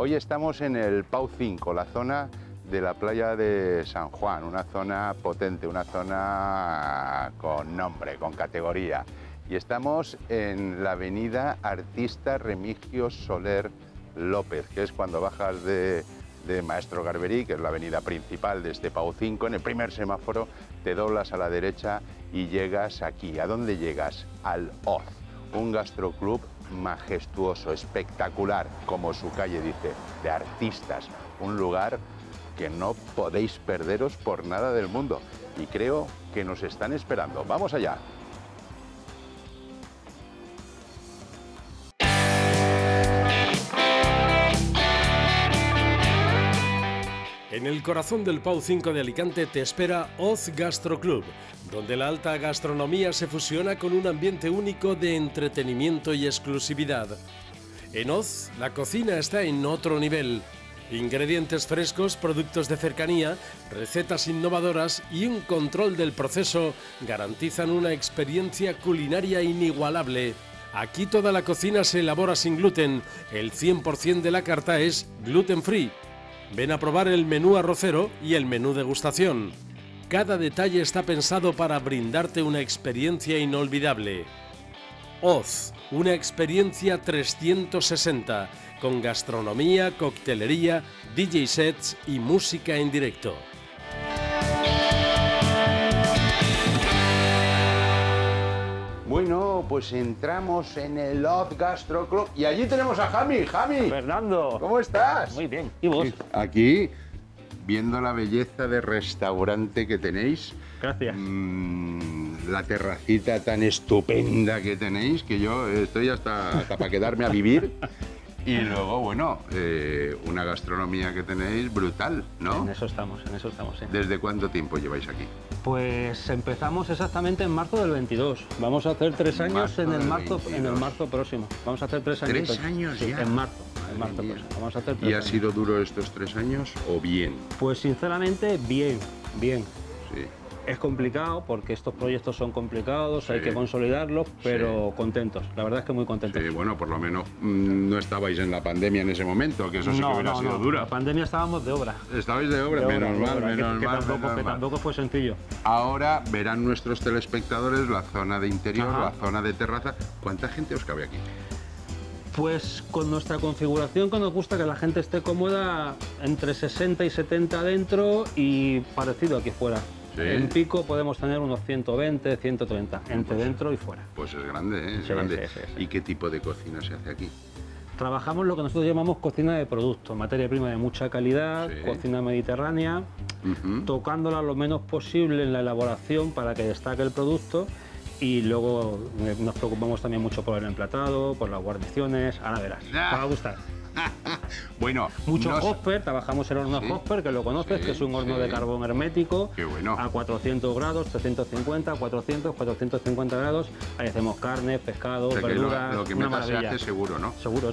Hoy estamos en el Pau 5, la zona de la playa de San Juan, una zona potente, una zona con nombre, con categoría. Y estamos en la avenida Artista Remigio Soler López, que es cuando bajas de Maestro Garberí, que es la avenida principal de este Pau 5. En el primer semáforo te doblas a la derecha y llegas aquí. ¿A dónde llegas? Al Oz, un gastroclub majestuoso, espectacular, como su calle dice, de artistas. Un lugar que no podéis perderos por nada del mundo. Y creo que nos están esperando. ¡Vamos allá! En el corazón del Pau 5 de Alicante te espera Oz Gastro Club, donde la alta gastronomía se fusiona con un ambiente único de entretenimiento y exclusividad. En Oz, la cocina está en otro nivel. Ingredientes frescos, productos de cercanía, recetas innovadoras y un control del proceso garantizan una experiencia culinaria inigualable. Aquí toda la cocina se elabora sin gluten, el 100% de la carta es gluten free. Ven a probar el menú arrocero y el menú degustación. Cada detalle está pensado para brindarte una experiencia inolvidable. Oz, una experiencia 360, con gastronomía, coctelería, DJ sets y música en directo. Bueno, pues entramos en el Oz Gastro Club y allí tenemos a Jami. Jami, Fernando, ¿cómo estás? muy bien. ¿Y vos? Aquí, viendo la belleza de restaurante que tenéis. Gracias. La terracita tan estupenda que tenéis, que yo estoy hasta para quedarme a vivir. Y luego, bueno, una gastronomía que tenéis brutal, ¿no? En eso estamos, sí. ¿Desde cuánto tiempo lleváis aquí? Pues empezamos exactamente en marzo del 22. Vamos a hacer 3 años en el marzo próximo. Vamos a hacer 3 años. 3 años sí, ya. En marzo próximo. Vamos a hacer 3 ¿Y ha años. sido duro estos 3 años o bien? Pues sinceramente, bien. Sí. Es complicado porque estos proyectos son complicados, Sí. hay que consolidarlos, pero Sí. contentos. La verdad es que muy contentos. Sí, bueno, por lo menos no estabais en la pandemia en ese momento, que eso sí que hubiera sido duro. La pandemia estábamos de obra. Estabais de obra, menos mal. Que tampoco fue sencillo. Ahora verán nuestros telespectadores la zona de interior, Ajá. la zona de terraza. ¿Cuánta gente os cabe aquí? Pues con nuestra configuración, que nos gusta que la gente esté cómoda, entre 60 y 70 dentro y parecido aquí fuera. Sí. En pico podemos tener unos 120, 130, entre dentro y fuera. Pues es grande, ¿eh? Es Sí, grande. sí. ¿Y qué tipo de cocina se hace aquí? Trabajamos lo que nosotros llamamos cocina de producto, materia prima de mucha calidad, Sí. cocina mediterránea, tocándola lo menos posible en la elaboración para que destaque el producto. Y luego nos preocupamos también mucho por el emplatado, por las guarniciones. Ahora verás, te va a gustar. Bueno, Mucho Hopper, trabajamos el horno Sí. Hopper, que lo conoces, Sí, que es un horno sí. de carbón hermético. Qué bueno. A 400 grados, 350, 400, 450 grados. Ahí hacemos carne, pescado, O sea, que verduras, lo que una metas se maravilla. hace seguro, ¿no? Seguro.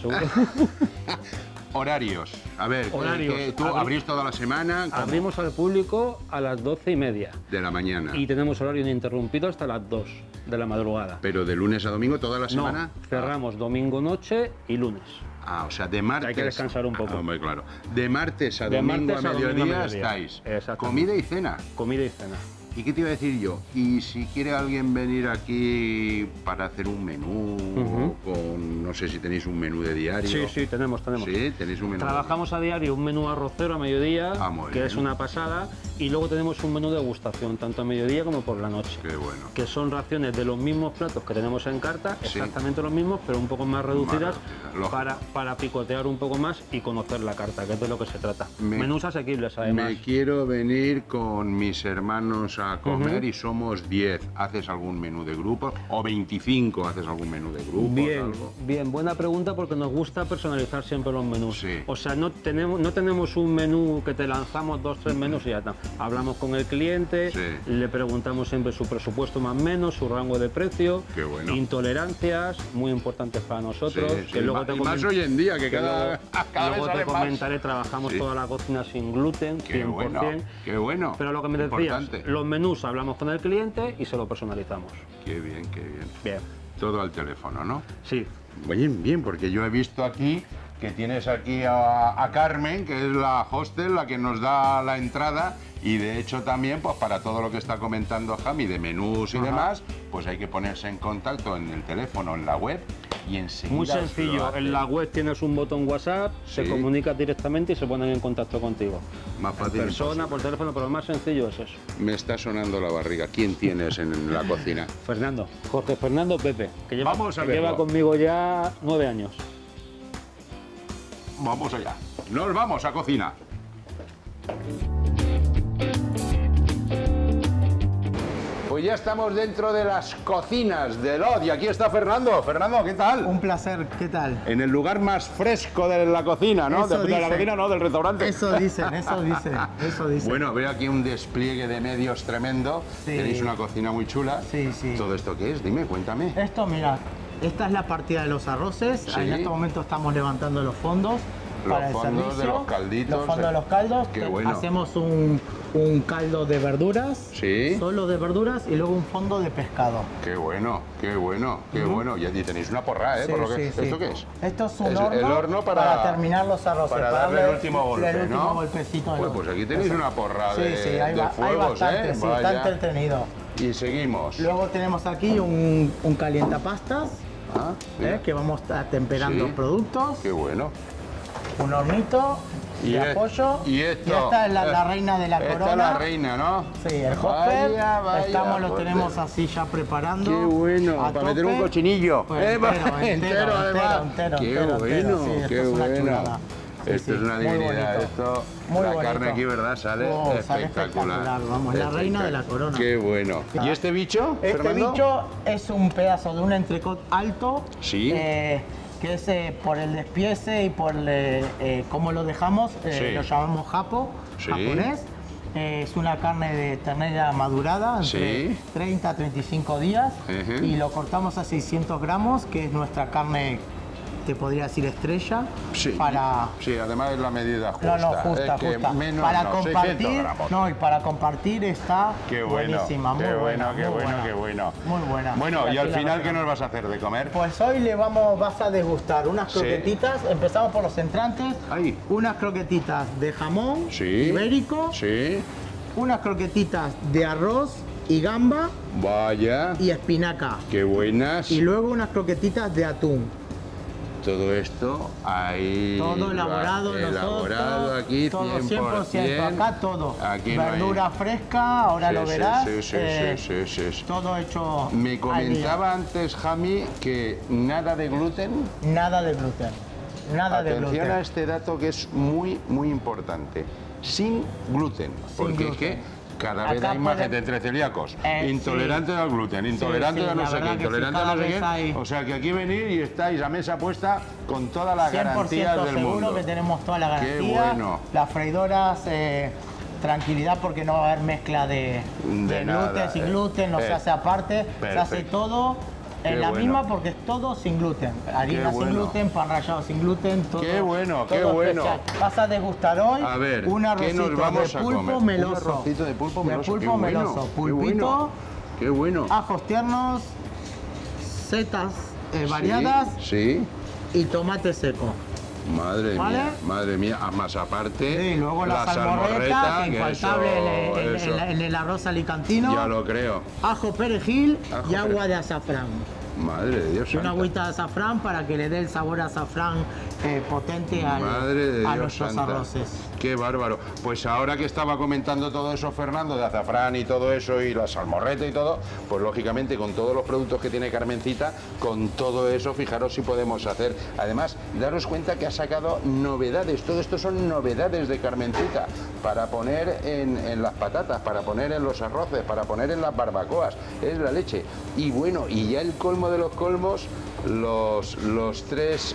Horarios. A ver, Horarios. ¿tú abrís toda la semana? ¿Cómo? Abrimos al público a las 12:30 De la mañana. y tenemos horario ininterrumpido hasta las 2 de la madrugada. ¿Pero de lunes a domingo toda la semana? No, cerramos domingo noche y lunes. O sea, de martes... Hay que descansar un poco. Hombre, claro. De martes a De domingo martes a a domingo a mediodía mediodía. estáis. Exactamente. Comida y cena. Comida y cena. ¿Y qué te iba a decir yo? Y si quiere alguien venir aquí para hacer un menú, con, no sé si tenéis un menú de diario. Sí, tenemos. Sí, tenéis un menú. Trabajamos a diario un menú arrocero a mediodía, Muy que bien. es una pasada, y luego tenemos un menú de degustación, tanto a mediodía como por la noche. Qué bueno. Que son raciones de los mismos platos que tenemos en carta, Sí. exactamente los mismos, pero un poco más reducidas, lógico. para picotear un poco más y conocer la carta, que es de lo que se trata. Menús asequibles, además. Me quiero venir con mis hermanos a comer y somos 10. ¿Haces algún menú de grupo? ¿O 25 haces algún menú de grupo? Bien, buena pregunta, porque nos gusta personalizar siempre los menús. Sí. O sea, no tenemos un menú que te lanzamos 2, 3 menús y ya está. Hablamos con el cliente, Sí. le preguntamos siempre su presupuesto más o menos, su rango de precio, Qué bueno. intolerancias, muy importantes para nosotros. Sí, que luego y más hoy en día, que cada luego vez te sale más. comentaré, trabajamos Sí. toda la cocina sin gluten, Qué 100%. bueno, qué bueno. Pero lo que me decías, Importante. los menús hablamos con el cliente y se lo personalizamos. Qué bien, qué bien. Bien, Todo al teléfono, ¿no? sí. Oye, bien, porque yo he visto aquí que tienes aquí a Carmen, que es la hostel, la que nos da la entrada. Y de hecho también, pues para todo lo que está comentando Jami de menús y demás, pues hay que ponerse en contacto en el teléfono, en la web y enseguida. Muy sencillo, en la web tienes un botón WhatsApp, Sí. se comunica directamente y se ponen en contacto contigo. Más fácil. En persona, por teléfono, pero lo más sencillo es eso. Me está sonando la barriga. ¿Quién tienes en la cocina? Fernando, Jorge Fernando Pepe, que lleva, Vamos a que verlo. lleva conmigo ya 9 años. Vamos allá. Nos vamos a cocina. Pues ya estamos dentro de las cocinas de Lot y aquí está Fernando. Fernando, ¿qué tal? Un placer, ¿qué tal? En el lugar más fresco de la cocina, ¿no? Eso De la dicen. cocina, no, del restaurante. Eso dicen, eso dicen, eso dicen. Bueno, veo aquí un despliegue de medios tremendo. Sí. Tenéis una cocina muy chula. Sí, sí. ¿Todo esto qué es? Dime, cuéntame. Esto, mira, esta es la partida de los arroces. Sí. En este momento estamos levantando los fondos Los para el fondos servicio. de los calditos. Los fondos de los caldos. Qué bueno. Hacemos un caldo de verduras. Sí. Solo de verduras y luego un fondo de pescado. Qué bueno, qué bueno, qué bueno. Y allí tenéis una porra, ¿eh? Sí, Por lo que... sí, sí. ¿Esto qué es? Esto es un Es horno, el horno para terminar los arroces. Para darle el último golpe, el último ¿no? golpecito. de Pues, los- pues aquí tenéis una porra Sí, de, sí, hay, de hay fuegos, bastante, ¿eh? sí, Vaya. está entretenido. Y seguimos. Luego tenemos aquí un calientapastas, Ah, mira. que vamos a temperando Sí. productos, Qué bueno. un hornito de apoyo, y esto, esta es la reina de la esta corona. es la reina, ¿no? Sí, el hopper, Vaya, vaya, lo joder. tenemos así ya preparando. Qué bueno, a para meter un tope. cochinillo. Pues entero, además. entero, Qué entero, bueno, sí, esto qué es una bueno. chulada. Sí, Esto sí, es una muy divinidad. bonito. Esto, Muy la bonito. carne aquí, ¿verdad? Sale Oh, sale espectacular. espectacular, vamos, la reina de la corona. Qué bueno. ¿Y este bicho, Este Fernando? bicho es un pedazo de un entrecot alto. Sí. Que es por el despiece y por cómo lo dejamos, Sí. lo llamamos japo, Sí. japonés. Es una carne de ternera madurada, entre Sí. 30 a 35 días, Ujú. y lo cortamos a 600 gramos, que es nuestra carne, te podría decir estrella, Sí. para... Sí, además es la medida justa. No, justa, Es que justa. menos Para no, compartir, 600 gramos. no, y para compartir está Qué bueno, buenísima, muy qué buena, bueno, qué muy bueno, buena. qué bueno. Muy buena. Bueno, y aquí al la final, ¿qué reserva. nos vas a hacer de comer? Pues hoy vas a degustar unas Sí. croquetitas, empezamos por los entrantes, Ahí. unas croquetitas de jamón Sí. ibérico, Sí. unas croquetitas de arroz y gamba Vaya. y espinaca, Qué buenas. y luego unas croquetitas de atún. Todo esto ahí. Todo elaborado elaborado nosotros, aquí, todo 100%. acá todo. Aquí no hay- Verdura fresca, ahora Sí, lo sí, verás. sí, sí, sí. Todo hecho Me al día. comentaba antes, Jami, que nada de gluten. Nada de gluten. Nada de Atención gluten. a este dato que es muy, muy importante. Sin gluten. Porque gluten. es que cada vez Acá hay más puede- gente entre celíacos. Sí. Intolerante al gluten, intolerante sí, a no la sé qué, verdad que intolerante sí, a no cada sé vez qué. hay- O sea que aquí venir y estáis a mesa puesta con todas las 100% garantías del seguro mundo. que tenemos toda la Qué garantía. bueno. Las freidoras, tranquilidad porque no va a haber mezcla de nada, gluten, sin gluten, no se hace aparte, se hace perfecto. todo Qué en la bueno. misma porque es todo sin gluten. Harina bueno. sin gluten, pan rallado sin gluten, todo. Qué bueno, qué todo bueno. especial. Vas a degustar hoy A ver, un ¿qué arrocito nos vamos de a pulpo comer? meloso. Un arrocito de pulpo meloso. De qué pulpo bueno, meloso, qué pulpito, bueno, qué bueno. ajos tiernos, setas variadas Sí, y tomate seco. ¿Vale? Madre mía, más aparte. Sí, luego la salmorreta, que infaltable en el arroz alicantino. Ya lo creo. Ajo perejil Ajo y agua perejil. de azafrán. Madre de Dios. Y una santa. agüita de azafrán para que le dé el sabor a azafrán potente Madre de a Dios nuestros santa. arroces. Qué bárbaro. Pues ahora que estaba comentando todo eso Fernando, de azafrán y todo eso, y la salmorreta y todo, pues lógicamente con todos los productos que tiene Carmencita, con todo eso, fijaros si podemos hacer. Además, daros cuenta que ha sacado novedades. Todo esto son novedades de Carmencita para poner en las patatas, para poner en los arroces, para poner en las barbacoas. Es la leche. Y bueno, y ya el colmo de los colmos, los tres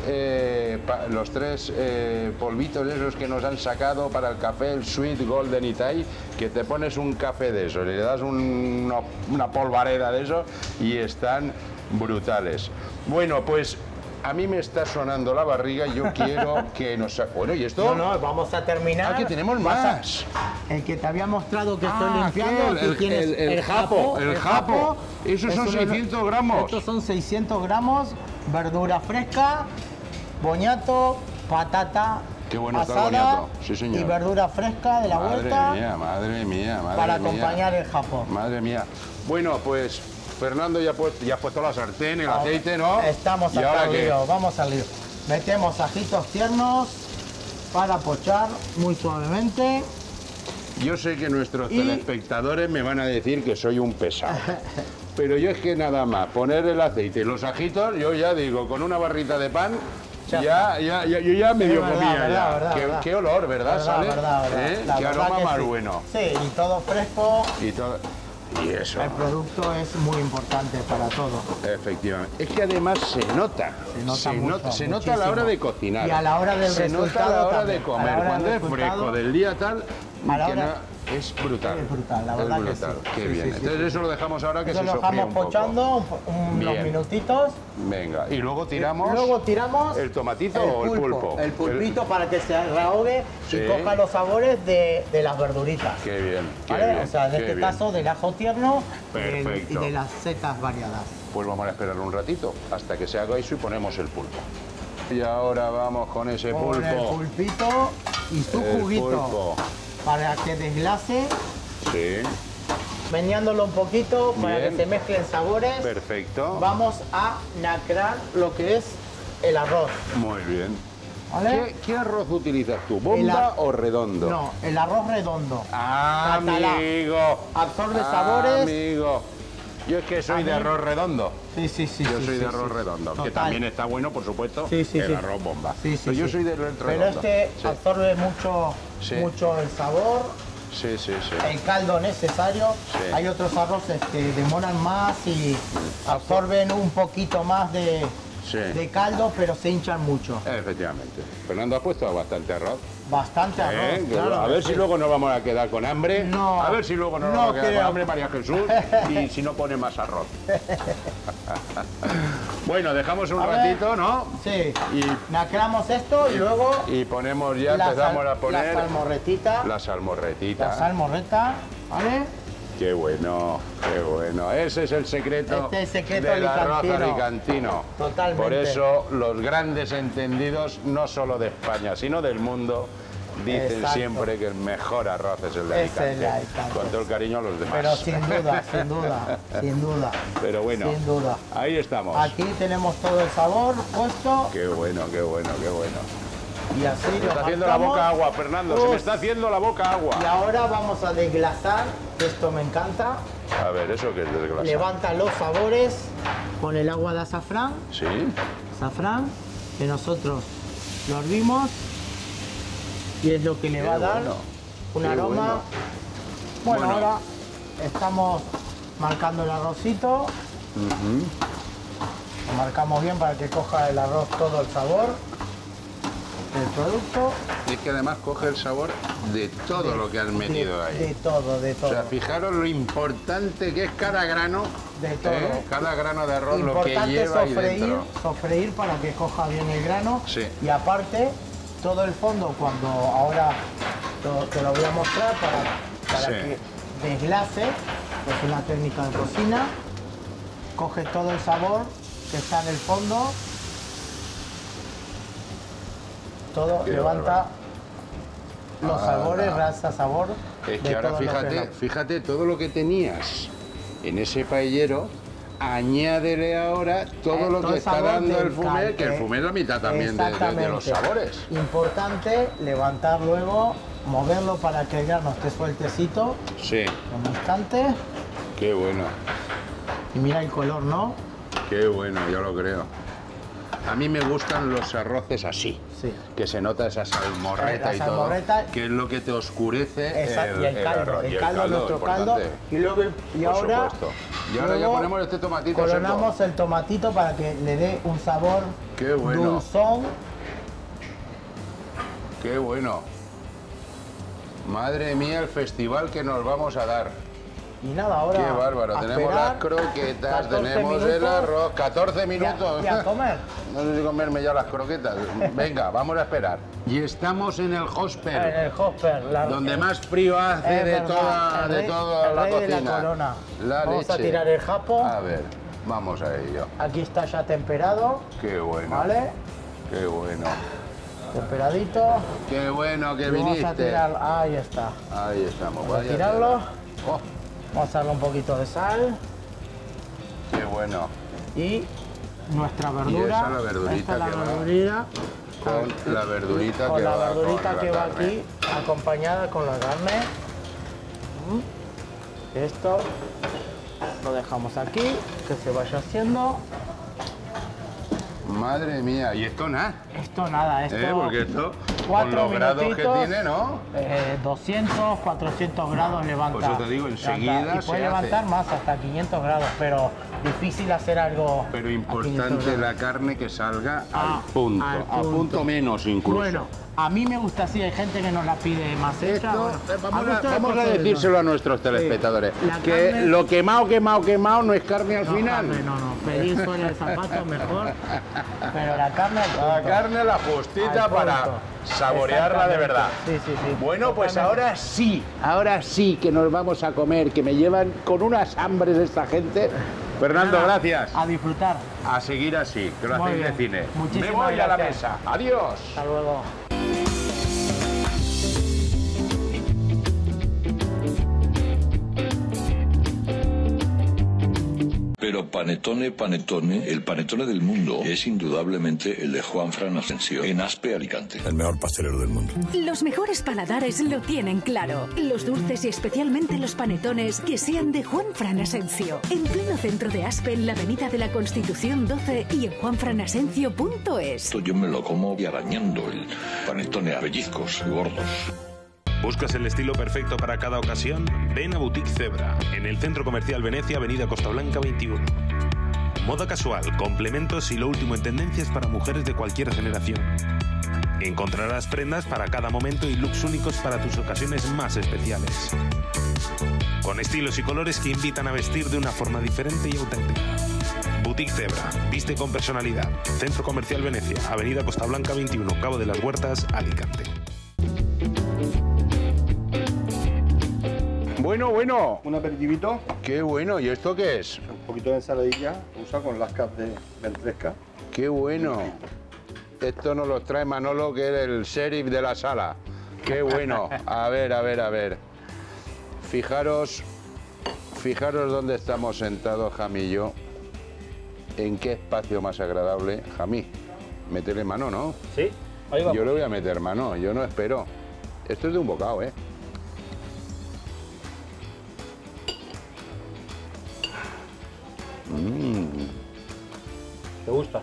polvitos esos que nos han sacado para el café, el Sweet Golden Itai, que te pones un café de eso, le das una polvareda de eso y están brutales. Bueno, pues a mí me está sonando la barriga y yo quiero que nos... Bueno, ¿y esto? No, vamos a terminar. Ah, que tenemos más. El que te había mostrado que estoy Ah, limpiando, aquel, aquí tienes el japo, el japo. Esos son 600 gramos. Estos son 600 gramos, verdura fresca, boñato, patata Qué bueno está el asada boniato, sí señor. y verdura fresca de la huerta Madre mía, para acompañar el jamón. Madre mía. Bueno, pues Fernando ya has puesto la sartén, el aceite, ¿no? Estamos ¿Y hasta ahora el qué? lío, vamos al lío. Metemos ajitos tiernos para pochar muy suavemente. Yo sé que nuestros Y- telespectadores me van a decir que soy un pesado. Pero yo es que nada más poner el aceite y los ajitos, yo ya digo, con una barrita de pan, yo ya medio Es comía verdad, ya. verdad, Qué, verdad. qué olor, ¿verdad? ¿Sale? Verdad. ¿Eh? La Qué verdad aroma que más sí. bueno. Sí, y todo fresco. Y todo. Y eso. El producto es muy importante para todo. Efectivamente. Es que además se nota. Se nota a la hora de cocinar. Y a la hora del Se nota a resultado la hora también. de A comer. la hora Cuando del es fresco resultado, del día tal, a la que hora- no- es brutal. Es brutal, la verdad es que brutal. sí. Qué Sí, bien. sí, sí, Entonces sí. eso lo dejamos ahora que Eso se lo sofría dejamos un poco. pochando unos Bien. minutitos. Venga. Y luego tiramos. Luego tiramos el tomatito o el pulpo. El pulpito para que se rehogue Sí. y coja los sabores de las verduritas. Qué bien. Qué ¿Vale? bien, O sea, en qué este bien. caso del ajo tierno Perfecto. y de las setas variadas. Pues vamos a esperar un ratito hasta que se haga eso y ponemos el pulpo. Y ahora vamos con ese Con el pulpo. pulpito y su El juguito pulpo. para que desglase, Sí. meneándolo un poquito para Bien. que se mezclen sabores. Perfecto. Vamos a nacrar lo que es el arroz. Muy bien. ¿Vale? ¿Qué arroz utilizas tú? El ¿Bomba ar- o redondo? No, el arroz redondo. Ah, Catalá. amigo. Absorbe sabores. Amigo. Yo es que soy de A mí- arroz redondo. Sí, sí, sí. Yo sí, soy sí, de arroz sí. redondo, que Total. también está bueno, por supuesto, Sí, sí, el sí. arroz bomba. Sí, sí, Pero yo sí. soy del redondo. Pero este Sí. absorbe mucho, Sí. mucho el sabor, Sí, sí, sí. el caldo necesario. Sí. Hay otros arroces que demoran más y absorben un poquito más de caldo, pero se hinchan mucho. Efectivamente. Fernando, has puesto bastante arroz. Bastante arroz, Que claro. a ver sí. si luego nos vamos a quedar con hambre. No. A ver si luego nos No vamos a quedar creo. con hambre, María Jesús, y si no pone más arroz. Bueno, dejamos un A ver. ratito, ¿no? Sí. Y- Nacramos esto y luego Y ponemos ya, la empezamos sal- a poner la salmorretita. la salmorretita. La salmorreta, ¿vale? Qué bueno, qué bueno. Ese es el secreto, Este es el secreto del arroz alicantino. alicantino. Totalmente. Por eso los grandes entendidos, no solo de España, sino del mundo, dicen Exacto. siempre que el mejor arroz es el de Es el Alicante. de Alicante. Con todo el cariño a los demás. Pero sin duda, sin duda, sin duda. Pero bueno, Sin duda. ahí estamos. Aquí tenemos todo el sabor puesto Qué bueno, qué bueno, qué bueno. y así Se me lo está haciendo la marcamos. boca agua, Fernando. Se me Uf. está haciendo la boca agua. Y ahora vamos a desglasar, que esto me encanta. A ver, ¿eso qué es desglasa? Levanta los sabores con el agua de azafrán, Sí. que nosotros lo hervimos y es lo que le Qué va a dar bueno, un qué aroma. bueno. Bueno, Bueno. ahora estamos marcando el arrocito. Lo marcamos bien para que coja el arroz todo el sabor del producto. Es que además coge el sabor de todo lo que has metido ahí. De todo, de O todo. sea, fijaros lo importante que es cada grano, De todo. cada grano de arroz, lo que Importante lleva ahí dentro. sofreír para que coja bien el grano. Sí. Y aparte, todo el fondo, cuando ahora te lo voy a mostrar para Sí. que desglase, es una técnica de cocina, coge todo el sabor que está en el fondo, todo, Qué levanta los Ah, sabores, no. raza sabor. Es que de ahora todo lo que fíjate, es fíjate todo lo que tenías en ese paellero, añádele ahora todo lo todo que el está sabor dando el del fumé, que el caldo. fumé es la mitad también de los Exactamente. sabores. Importante levantar luego, moverlo para que el grano esté sueltecito Sí, un instante. qué bueno, Y mira el color, ¿no? qué bueno, yo lo creo. A mí me gustan los arroces así. Sí. Que se nota esa salmorreta La y salmorreta. todo, que es lo que te oscurece Exacto, y el caldo, arroz. Y el caldo, nuestro caldo. importante. Y luego y Por ahora, supuesto. Y ahora ya luego ponemos este tomatito coronamos seco. el tomatito para que le dé un sabor Qué bueno. dulzón. Qué bueno. Madre mía, el festival que nos vamos a dar. Y nada, ahora Qué bárbaro. a Tenemos las esperar croquetas, 14 tenemos el minutos arroz. 14 minutos. y a comer. No sé si comerme ya las croquetas. Venga, vamos a esperar. Y estamos en el En hosper, el hopper. donde más frío hace Es de verdad, toda, el de rey- toda el la rey de la cocina. corona. La Vamos a leche. tirar el japo. A ver, vamos a ello. Aquí está ya temperado, Qué bueno. ¿vale? Qué bueno. temperadito. Qué bueno que Vamos a viniste. tirar, ahí está. Ahí estamos. Vamos a vaya tirarlo. tela. Oh, Vamos a darle un poquito de sal. qué bueno. Y nuestra Y verdura. esa la verdurita Esta es la que va. verdurita. Con la verdurita Con que la va verdurita con que la va carne. aquí, acompañada con la carne. Esto lo dejamos aquí, que se vaya haciendo. Madre mía, y esto nada. Esto nada, esto... Porque esto, con 4 los grados que minutitos, tiene, ¿no? 200, 400 grados levanta. Por eso te digo, enseguida levanta. Y se puede levantar hace. más, hasta 500 grados, pero difícil hacer algo Pero a 500 importante grados. la carne que salga Ah, al punto. al A punto. punto menos incluso. Bueno, a mí me gusta así, hay gente que nos la pide más hecha. Esto, bueno, vamos a decírselo a nuestros telespectadores. La Que carne- lo quemado no es carne al No, final. carne, no, pedir suela de zapato mejor, pero la carne al punto. La carne la justita Al para punto. saborearla de verdad. Sí, sí, sí. Bueno, pues Totalmente. ahora sí que nos vamos a comer, que me llevan con unas hambres esta gente. Fernando, Nada, gracias. A disfrutar. A seguir así, que lo Muy hacéis de bien. cine. Muchísimas Me voy a la gracias. mesa. Adiós. Hasta luego. Pero panetone, el panetone del mundo es indudablemente el de Juanfran Asensio, en Aspe, Alicante. El mejor pastelero del mundo. Los mejores paladares lo tienen claro. Los dulces y especialmente los panetones que sean de Juanfran Asensio. En pleno centro de Aspe, en la avenida de la Constitución 12 y en juanfranasensio.es. Esto yo me lo como y arañando el panetone a pellizcos gordos. ¿Buscas el estilo perfecto para cada ocasión? Ven a Boutique Zebra, en el Centro Comercial Venecia, Avenida Costa Blanca 21. Moda casual, complementos y lo último en tendencias para mujeres de cualquier generación. Encontrarás prendas para cada momento y looks únicos para tus ocasiones más especiales. Con estilos y colores que invitan a vestir de una forma diferente y auténtica. Boutique Zebra, viste con personalidad. Centro Comercial Venecia, Avenida Costa Blanca 21, Cabo de las Huertas, Alicante. Bueno. Un aperitivito, Qué bueno. ¿Y esto qué es? un poquito de ensaladilla, usa con lascas de ventresca. Qué bueno. Esto nos lo trae Manolo, que es el sheriff de la sala. Qué bueno. A ver. Fijaros dónde estamos sentados, Jamí y yo. En qué espacio más agradable. Jamí, métele mano, ¿no? Sí, ahí vamos. Yo le voy a meter mano, yo no espero. Esto es de un bocado, ¿eh? ¿Te gusta?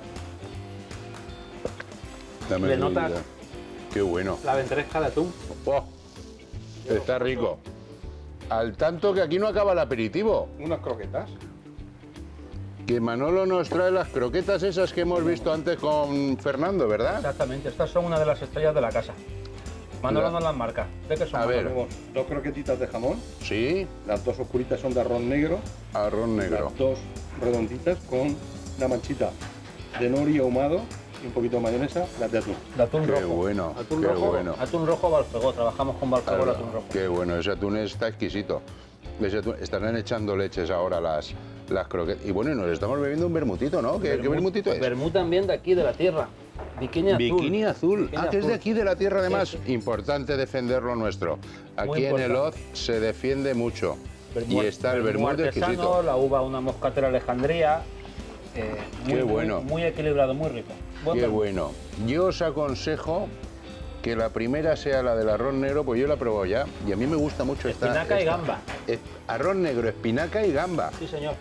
Dame ¿Le tu notas? vida. Qué bueno. La ventresca de atún. Oh, está rico. Al tanto que aquí no acaba el aperitivo. Unas croquetas. Que Manolo nos trae las croquetas esas que hemos visto antes con Fernando, ¿verdad? Exactamente, estas son una de las estrellas de la casa. Manolo La- nos las marca. ¿De qué son? A ver. Tenemos dos croquetitas de jamón, Sí, las dos oscuritas son de arroz negro, arroz negro. las dos redonditas con una manchita de nori ahumado y un poquito de mayonesa, las de atún. De atún Qué rojo. bueno, Atún qué rojo, bueno. Atún rojo Balfregó, trabajamos con Balfregó el atún rojo. Qué bueno, ese atún está exquisito. Ese atún- estarán echando leches ahora las croquetas. Y bueno, y nos estamos bebiendo un vermutito, ¿no? ¿Qué vermutito es? Vermut también de aquí, de la tierra. Bikini azul. Bikini azul. Bikini Ah, que es de azul. aquí, de la tierra, además. Sí, Importante defender lo nuestro. Aquí en el Oz se defiende mucho. Y está el vermut artesano, exquisito. la uva, una moscatera Alejandría. Qué bueno. Muy equilibrado, muy rico. Buen Qué vermut. bueno. Yo os aconsejo que la primera sea la del arroz negro, pues yo la he probado ya. Y a mí me gusta mucho esta. Espinaca y gamba. Arroz negro, espinaca y gamba. Sí, señor.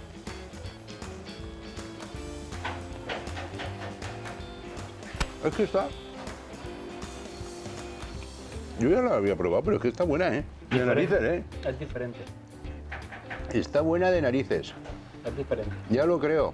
Es que está. Yo ya la había probado, pero es que está buena, ¿eh? De narices, ¿eh? Es diferente. Está buena de narices. Es diferente. Ya lo creo.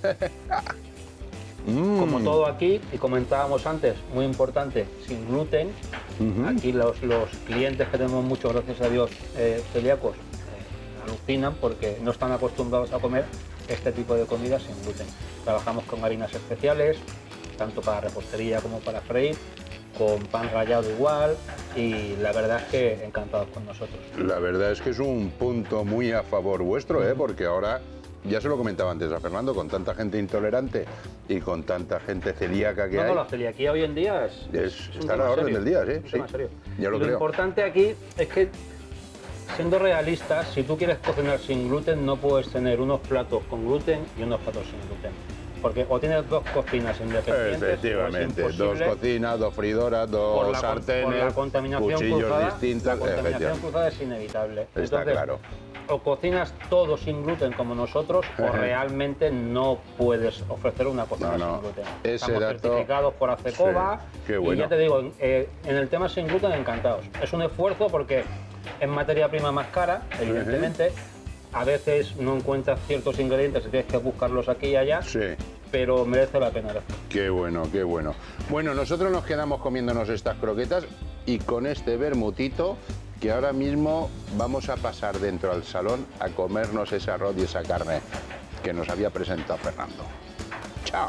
Como todo aquí, y comentábamos antes, muy importante, sin gluten. Aquí los clientes que tenemos muchos, gracias a Dios, celíacos, alucinan porque no están acostumbrados a comer este tipo de comida sin gluten. Trabajamos con harinas especiales, tanto para repostería como para freír, con pan rallado igual, y la verdad es que encantados con nosotros. La verdad es que es un punto muy a favor vuestro, ¿eh? Porque ahora ya se lo comentaba antes a Fernando, con tanta gente intolerante y con tanta gente celíaca que hay... No, la celiaquía hoy en día está a la orden del día, ¿sí? Serio. Yo lo creo. Lo importante aquí es que, siendo realistas, si tú quieres cocinar sin gluten, no puedes tener unos platos con gluten y unos platos sin gluten. Porque o tienes dos cocinas independientes, efectivamente, o es dos cocinas, dos freidoras, dos sartenes, por la contaminación cuchillos cruzada, distintos. La contaminación cruzada es inevitable. Está Entonces, claro. O cocinas todo sin gluten como nosotros, o realmente no puedes ofrecer una cocina sin gluten. Ese Estamos dato, certificados por ACECOBA, qué bueno. y ya te digo, en el tema sin gluten encantados. Es un esfuerzo porque es materia prima más cara, evidentemente. A veces no encuentras ciertos ingredientes y tienes que buscarlos aquí y allá, pero merece la pena. Qué bueno, qué bueno. Bueno, nosotros nos quedamos comiéndonos estas croquetas y con este vermutito que ahora mismo vamos a pasar dentro al salón a comernos ese arroz y esa carne que nos había presentado Fernando. ¡Chao!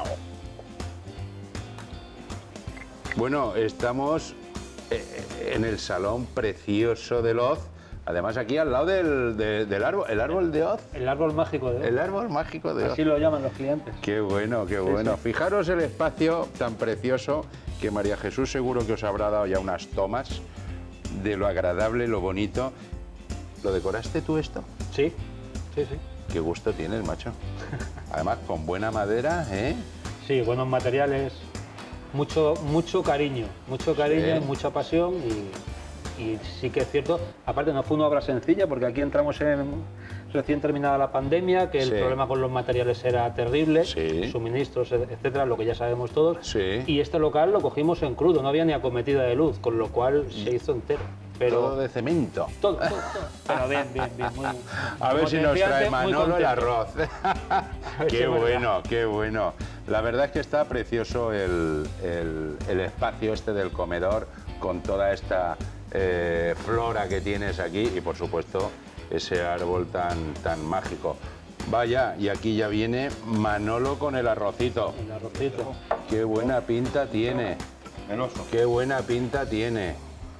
Bueno, estamos en el salón precioso de Oz. Además, aquí al lado del árbol, el árbol de Oz. El árbol mágico de Oz. El árbol mágico de Oz. Así lo llaman los clientes. Qué bueno, qué bueno. Sí. Fijaros el espacio tan precioso que María Jesús seguro que os habrá dado ya unas tomas de lo agradable, lo bonito. ¿Lo decoraste tú esto? Sí, sí, sí. Qué gusto tienes, macho. Además, con buena madera, ¿eh? Sí, buenos materiales, mucho cariño, y mucha pasión y sí que es cierto, aparte no fue una obra sencilla porque aquí entramos recién terminada la pandemia, que el problema con los materiales era terrible, suministros, etcétera, lo que ya sabemos todos, y este local lo cogimos en crudo, no había ni acometida de luz, con lo cual se hizo entero. Pero todo de cemento. Todo. Pero bien. Muy, a ver si nos trae Manolo el arroz. Qué bueno, verdad. Qué bueno. La verdad es que está precioso el espacio este del comedor con toda esta flora que tienes aquí y por supuesto ese árbol tan mágico. Vaya, y aquí ya viene Manolo con el arrocito. El arrocito. Qué buena pinta tiene. Meloso. Qué buena pinta tiene.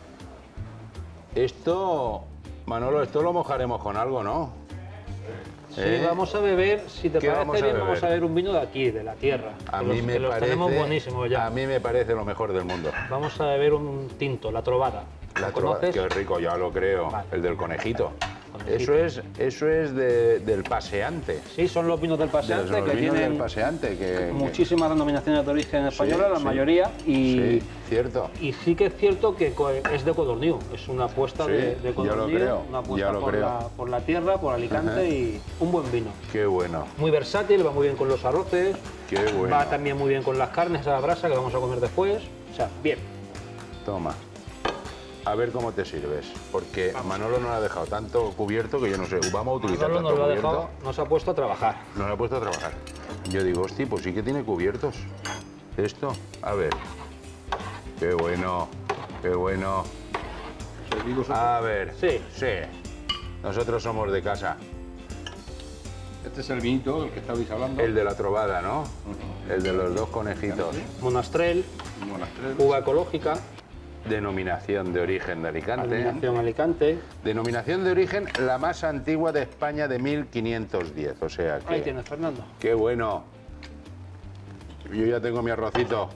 Esto, Manolo, esto lo mojaremos con algo, ¿no? Sí, vamos a beber, si te parece bien, vamos a beber un vino de aquí, de la tierra. A mí me los parece, tenemos buenísimos ya. A mí me parece lo mejor del mundo. Vamos a beber un tinto, la Trovada. La Trovada, qué rico, ya lo creo. Vale. El del conejito. Eso es del paseante. Sí, son los vinos del paseante que tienen del paseante, muchísimas denominaciones de origen española, la mayoría. Y, cierto. Y sí que es cierto que es de Codorniu, es una apuesta de Codorniu, una apuesta por la tierra, por Alicante y un buen vino. Qué bueno. Muy versátil, va muy bien con los arroces, qué bueno. Va también muy bien con las carnes a la brasa que vamos a comer después, o sea, bien. Toma. A ver cómo te sirves, porque Manolo nos ha dejado tanto cubierto que yo no sé, vamos a utilizar Manolo tanto nos cubierto. Lo ha dejado, nos ha puesto a trabajar. Nos ha puesto a trabajar. Yo digo, hostia, pues sí que tiene cubiertos. Esto, a ver. Qué bueno, qué bueno. A ver, sí. Nosotros somos de casa. Este es el vinito del que estabais hablando. El de la Trovada, ¿no? El de los dos conejitos. Monastrell, uva ecológica. Denominación de origen de Alicante. Denominación Alicante. Denominación de origen la más antigua de España de 1510, o sea que... Ahí tienes, Fernando. ¡Qué bueno! Yo ya tengo mi arrocito.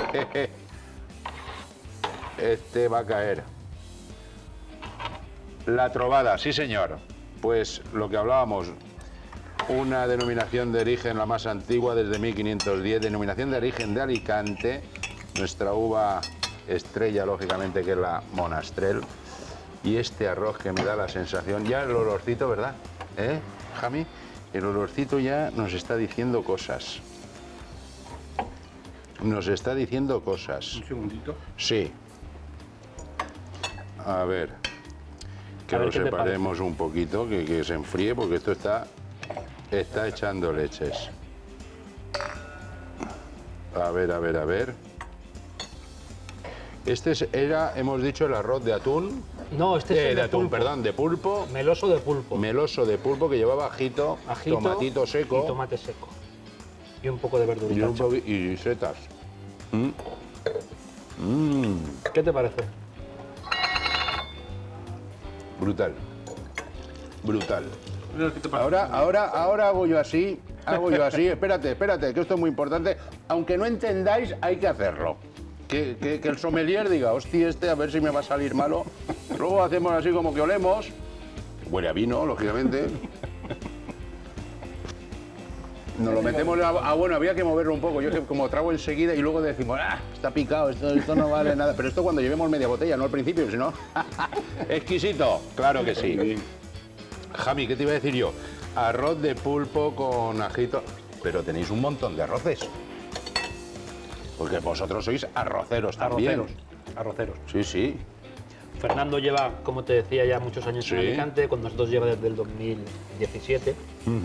Este va a caer. La Trovada, sí señor. Pues lo que hablábamos, una denominación de origen la más antigua desde 1510, denominación de origen de Alicante, nuestra uva estrella, lógicamente, que es la Monastrell. Y este arroz que me da la sensación, ya el olorcito, ¿verdad? Jami? El olorcito ya nos está diciendo cosas. Nos está diciendo cosas. Un segundito. Sí. A ver. Que lo separemos un poquito, que se enfríe, porque esto está echando leches. A ver. Este era, hemos dicho, el arroz de atún. No, este es el de atún, pulpo. Perdón, de pulpo. Meloso de pulpo. Meloso de pulpo que llevaba ajito, tomatito seco. Y tomate seco. Y un poco de verdurita. Y setas. ¿Qué te parece? Brutal. Brutal. Ahora hago yo así, espérate, que esto es muy importante. Aunque no entendáis, hay que hacerlo. Que el sommelier diga, hostia, a ver si me va a salir malo. Luego hacemos así como que olemos. Huele a vino, lógicamente. Nos lo metemos bueno, había que moverlo un poco. Yo que como trago enseguida y luego decimos, está picado, esto no vale nada. Pero esto cuando llevemos media botella, no al principio, sino... Exquisito, claro que sí. Jami, ¿qué te iba a decir yo? Arroz de pulpo con ajito. Pero tenéis un montón de arroces. Porque vosotros sois arroceros también. Arroceros. Sí. Fernando lleva, como te decía, ya muchos años en Alicante. Con nosotros lleva desde el 2017.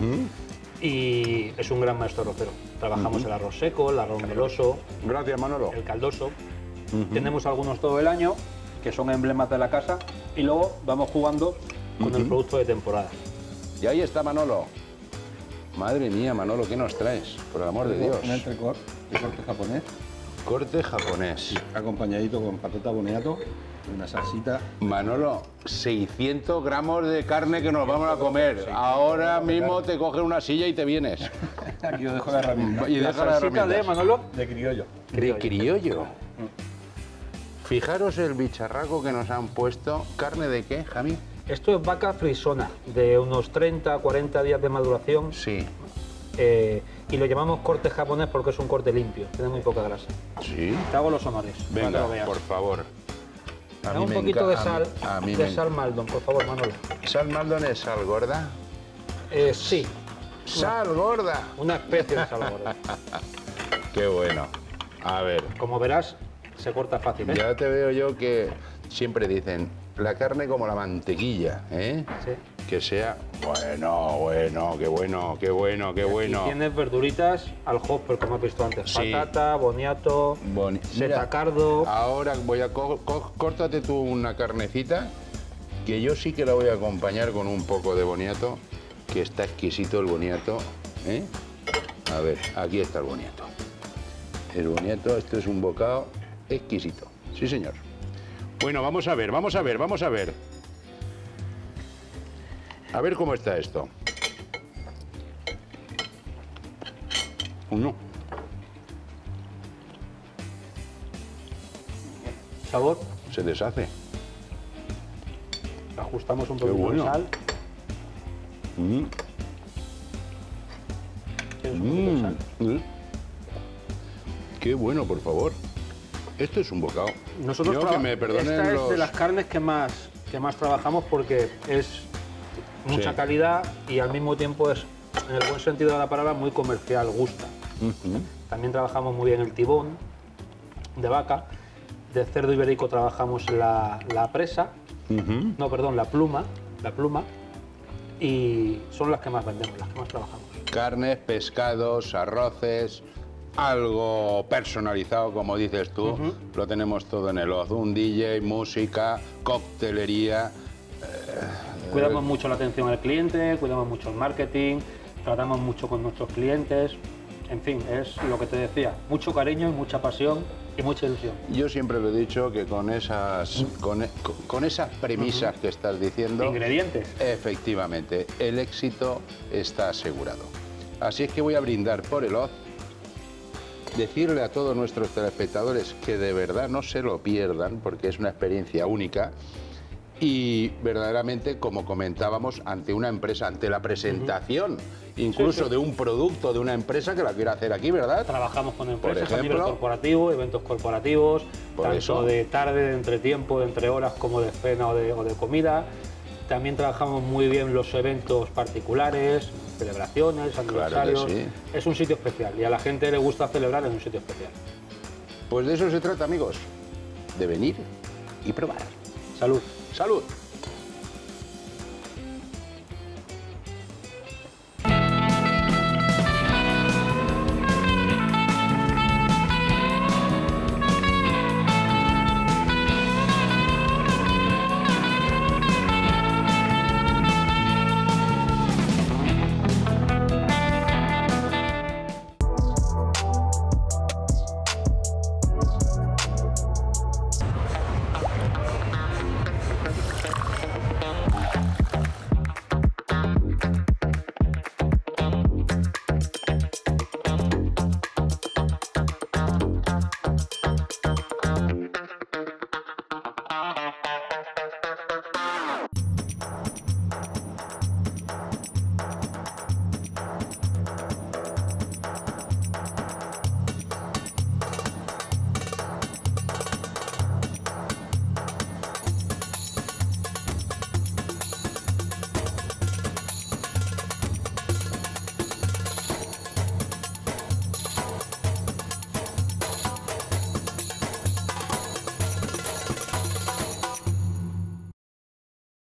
Y es un gran maestro arrocero. Trabajamos el arroz seco, el arroz meloso. Gracias, Manolo. El caldoso. Tenemos algunos todo el año, que son emblemas de la casa. Y luego vamos jugando con el producto de temporada. Y ahí está Manolo. Madre mía, Manolo, ¿qué nos traes? Por el amor de Dios. Un entrecot de corte japonés. Corte japonés. Acompañadito con patata boniato, una salsita. Manolo, 600 gramos de carne que nos vamos a comer. Ahora mismo te coges una silla y te vienes. Aquí os dejo la herramienta. Y deja la herramienta. ¿De Manolo? De criollo. De criollo. Fijaros el bicharraco que nos han puesto. ¿Carne de qué, Jami? Esto es vaca frisona, de unos 30 a 40 días de maduración. Sí. Y lo llamamos corte japonés porque es un corte limpio, tiene muy poca grasa. Sí. Te hago los honores. Venga, para que lo veas. por favor. Dame un poquito de sal, sal Maldon, por favor, Manolo. ¿Sal Maldon es sal gorda? Sí. ¡Sal gorda! Una especie de sal gorda. Qué bueno. A ver. Como verás, se corta fácil, ¿eh? Ya te veo yo que siempre dicen, la carne como la mantequilla, ¿eh? Sí. Que sea, bueno, qué bueno. Y tienes verduritas al hopper, como has visto antes. Sí. Patata, boniato, setacardo. Ahora voy a... córtate tú una carnecita, que yo sí que la voy a acompañar con un poco de boniato, que está exquisito el boniato, ¿eh? A ver, aquí está el boniato. El boniato, esto es un bocado exquisito. Sí, señor. Bueno, vamos a ver. A ver cómo está esto. No. Sabor. Se deshace. Ajustamos un poquito de sal. ¿Quieres un poquito de sal? Qué bueno, por favor. Esto es un bocado. Nosotros que me perdonen esta los... es de las carnes que más trabajamos porque es mucha calidad y al mismo tiempo es, en el buen sentido de la palabra, muy comercial, gusta. También trabajamos muy bien el tibón de vaca. De cerdo ibérico trabajamos la presa, la pluma, y son las que más vendemos, las que más trabajamos. Carnes, pescados, arroces, algo personalizado, como dices tú, lo tenemos todo en el Oz. Un DJ, música, coctelería. Cuidamos mucho la atención al cliente, cuidamos mucho el marketing, tratamos mucho con nuestros clientes. En fin, es lo que te decía, mucho cariño y mucha pasión y mucha ilusión. Yo siempre lo he dicho que con esas premisas que estás diciendo... Ingredientes. Efectivamente, el éxito está asegurado. Así es que voy a brindar por el Oz, decirle a todos nuestros telespectadores que de verdad no se lo pierdan porque es una experiencia única y verdaderamente, como comentábamos, ante una empresa, ante la presentación incluso de un producto de una empresa que la quiera hacer aquí, ¿verdad? Trabajamos con empresas a nivel corporativo, eventos corporativos, tanto de tarde, de entretiempo, de entre horas, como de cena o de comida. También trabajamos muy bien los eventos particulares, celebraciones, aniversarios. Claro que sí. Es un sitio especial y a la gente le gusta celebrar en un sitio especial. Pues de eso se trata, amigos, de venir y probar. Salud. ¡Salud!